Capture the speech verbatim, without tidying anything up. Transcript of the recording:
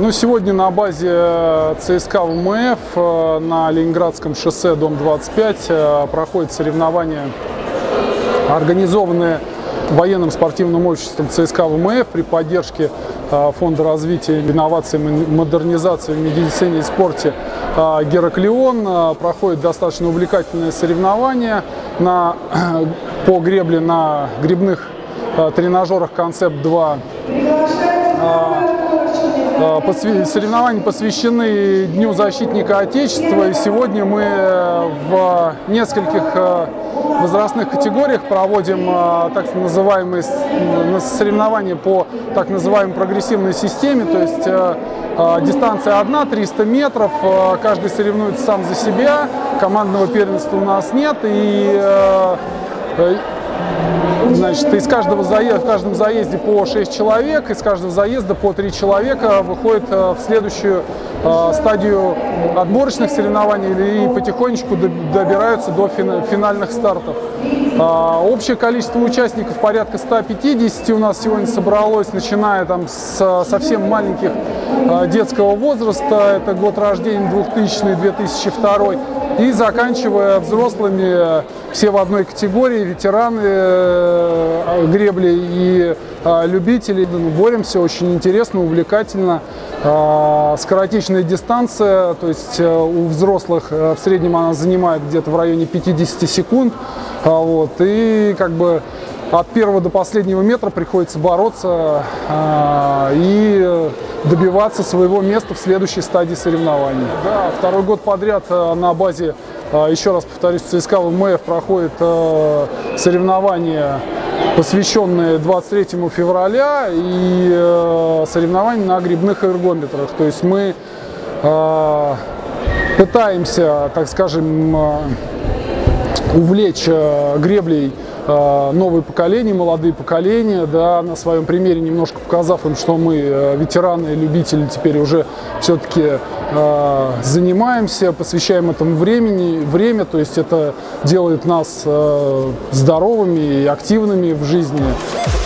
Ну, сегодня на базе ЦСКА ВМФ на Ленинградском шоссе, дом двадцать пять, проходят соревнования, организованные военным спортивным обществом ЦСКА ВМФ при поддержке Фонда развития, инноваций и модернизации в медицине и спорте «Гераклион». Проходят достаточно увлекательные соревнования на, по гребле на гребных тренажерах «Концепт два». Соревнования посвящены Дню защитника Отечества, и сегодня мы в нескольких возрастных категориях проводим так называемые соревнования по так называемой прогрессивной системе, то есть дистанция одна, триста метров, каждый соревнуется сам за себя, командного первенства у нас нет, и Значит, из каждого заезда, в каждом заезде по шесть человек, из каждого заезда по три человека выходит в следующую э, стадию отборочных соревнований и потихонечку добираются до финальных стартов. Э, общее количество участников порядка ста пятидесяти у нас сегодня собралось, начиная там с совсем маленьких э, детского возраста, это год рождения двухтысячный — две тысячи второй, и заканчивая взрослыми, все в одной категории, ветераны э, гребли и э, любители. Ну, боремся, очень интересно, увлекательно. Э, скоротечная дистанция, то есть э, у взрослых э, в среднем она занимает где-то в районе пятидесяти секунд. Э, вот, и как бы от первого до последнего метра приходится бороться э, и добиваться своего места в следующей стадии соревнований. Да, второй год подряд э, на базе, э, еще раз повторюсь, ЦСКА ВМФ проходит э, соревнования, посвященные двадцать третьему февраля, и э, соревнования на гребных эргометрах. То есть мы э, пытаемся, так скажем, э, увлечь э, греблей новые поколения, молодые поколения, да, на своем примере немножко показав им, что мы, ветераны, любители, теперь уже все-таки э, занимаемся, посвящаем этому времени, время, то есть это делает нас э, здоровыми и активными в жизни.